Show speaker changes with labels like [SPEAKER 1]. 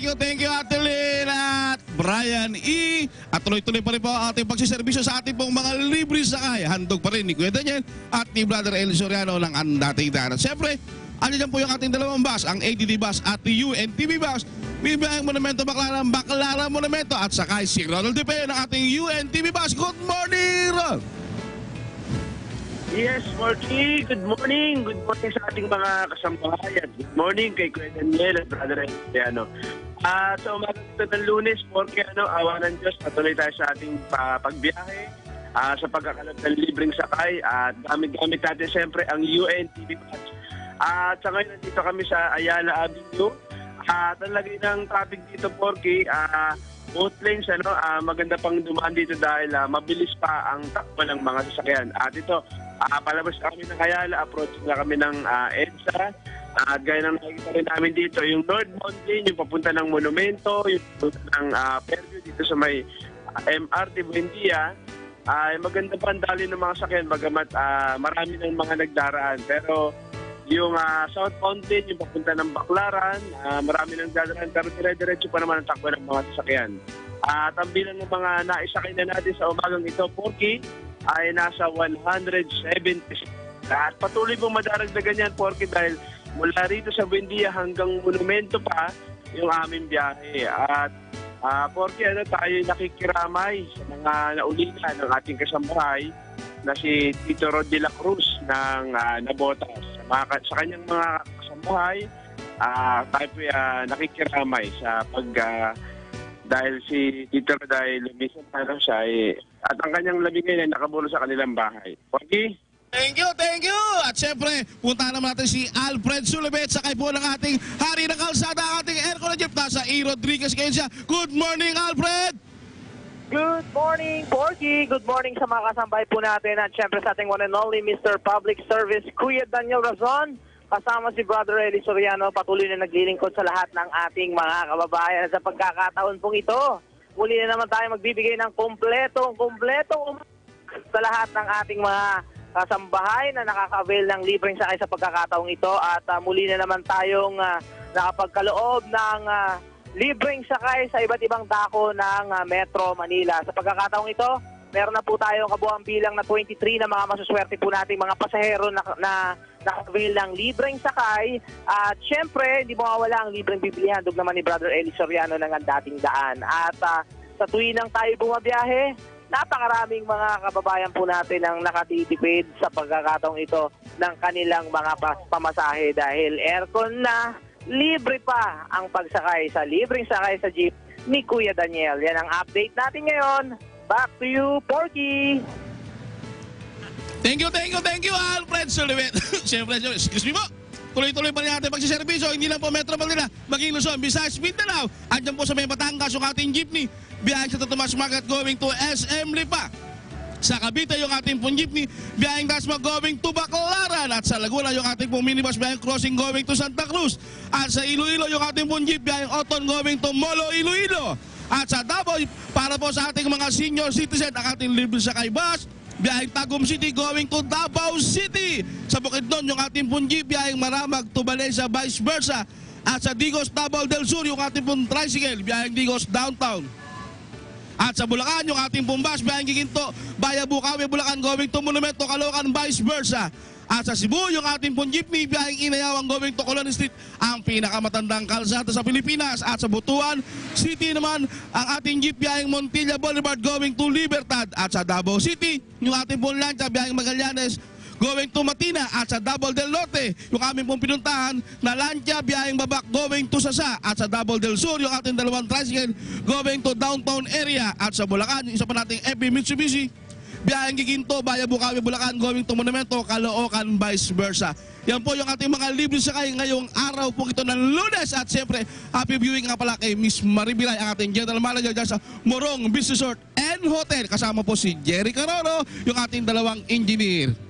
[SPEAKER 1] thank you Ate Lynn at Brian E. At tuloy-tuloy pa rin po ang ating pagsiservisyo sa ating pong mga libre sakay. Handog pa rin ni Kuya Daniel at ni Brother Eli Soriano ng Andating Daan. At syempre, ano dyan po yung ating dalawang bus, ang ADD bus at the UNTV bus. Bibiyang Monumento Baclaran, Baclaran Monumento at sakay si Ronald Depeo ng ating UNTV bus. Good morning, Ron!
[SPEAKER 2] Yes, Morty. Good morning. Good morning sa ating mga kasambahayan. Good morning kay Kuya Daniel at Brother Eliano. Sa umaga nito ng Lunes, porque awa ng Diyos, patuloy tayo sa ating pagbiyahe, sa pagkakalap ng libreng sakay, at gamit-gamit natin siyempre ang UNTV bus. At sa ngayon, nandito kami sa Ayala Avenue. Talagay ng traffic dito, porque both lanes, maganda pang dumaan dito dahil mabilis pa ang takbo ng mga sasakyan. At ito, palabas kami ng Ayala, approach na kami ng EDSA. At gaya ng nakikita rin namin dito, yung northbound lane, yung papunta ng Monumento, yung papunta ng Fairview dito sa may MRT Buendia, ay maganda pa ang dali ng mga sakyan, bagamat marami ng mga nagdaraan. Pero yung southbound lane, yung papunta ng Baclaran, marami nang dadaan, pero dire-diretso pa naman ang takbo ng mga sasakyan. At ang bilang ng mga naisakay na natin sa umagang ito, Porky, ay nasa 170. At patuloy pong madaragdagan yan, Porky, dahil mula rito sa Buendia hanggang Monumento pa yung aming biyahe. At Porky, tayo nakikiramay sa mga naulila ng ating kasambahay na si Tito Rod de la Cruz ng Nabotas. Sa kanyang mga kasambahay, tayo po nakikiramay sa dahil si Tito Rod ay lumisan pa lang siya at ang kanyang labingay ay nakabulo sa kanilang bahay. Porky?
[SPEAKER 1] Thank you, thank you! At syempre, punta naman natin si Alfred Sulibet, sakay po ng ating hari ng kalsada, ang ating aircon na jeep, nasa E. Rodriguez ngayon siya. Good morning, Alfred!
[SPEAKER 3] Good morning, Porky! Good morning sa mga kasambay po natin at syempre sa ating one and only Mr. Public Service, Kuya Daniel Razon. Kasama si Brother Eli Soriano, patuloy na naglilingkod sa lahat ng ating mga kababayan. At sa pagkakataon pong ito, muli na naman tayo magbibigay ng kumpletong sa lahat ng ating mga kasambahay na nakaka-avail ng libreng sakay sa pagkakataong ito. At muli na naman tayong nakapagkaloob ng libreng sakay sa iba't ibang dako ng Metro Manila. Sa pagkakataong ito, meron na po tayong kabuang bilang na 23 na mga masuswerte po nating mga pasahero na nakaka-avail ng libreng sakay. At syempre, hindi mawawala ang libreng bibilihan. Dug naman ni Brother Eli Soriano ng Dating Daan. At sa tuwinang tayo bumabiyahe, napakaraming mga kababayan po natin ang nakatitipid sa pagkakataong ito ng kanilang mga pamasahe dahil aircon na, libre pa ang pagsakay sa libreng sakay sa jeep ni Kuya Daniel. Yan ang update natin ngayon. Back to you, Porky!
[SPEAKER 1] Thank you, Alfred Sulibet. Siyempre, excuse me po. Tuloy-tuloy pa rin natin pagsiservisyo. Hindi lang po Metro Manila, maging Luzon, Visayas, Mindanao. Andyan po sa may Batangas yung ating jeepney. Biyaheng sa Tomas Magat going to SM Lipa. Sa Cavite yung ating pong jeepney, biyaheng Dasma going to Baclaran. At sa Laguna yung ating pong minibus, biyaheng crossing going to Santa Cruz. At sa Iloilo yung ating pong jeep, biyaheng Oton going to Molo, Iloilo. At sa Davao, para po sa ating mga senior citizen, ang ating libre sakay bus, biyaheng Tagum City going to Davao City. Sa Bukidnon yung ating pong jeep, biyaheng Maramag to Valencia, vice versa. At sa Digos, Davao del Sur yung ating pong tricycle, biyaheng Digos Downtown. At sa Bulacan, yung ating pong bus, biyaheng Giginto, Bukawi, Bulacan, going to Monumento, Caloocan, vice versa. At sa Cebu, yung ating pong jeepney, biyaheng Inayawang, going to Colon Street, ang pinakamatandang kalsada sa Pilipinas. At sa Butuan City naman, ang ating jeep, biyaheng Montilla Boulevard, going to Libertad. At sa Davao City, yung ating pong lancha, biyaheng Magallanes, going to Matina. At sa Davao del Norte, yung aming pong pinuntahan na lancha, biyaheng Babak, going to Sasa. At sa Davao del Sur, yung ating dalawang tricycle, going to downtown area. At sa Bulacan, yung isa pa nating FB Mitsubishi, biyaheng Giginto, Bukawi, Bulacan, going to Monumento, Caloocan, vice versa. Yan po yung ating mga libre sakay ngayong araw po ito ng Lunes. At siyempre, happy viewing nga pala kay Miss Maribilay, ang ating General Manager dyan sa Morong Business Resort and Hotel. Kasama po si Jerry Caroro, yung ating dalawang engineer.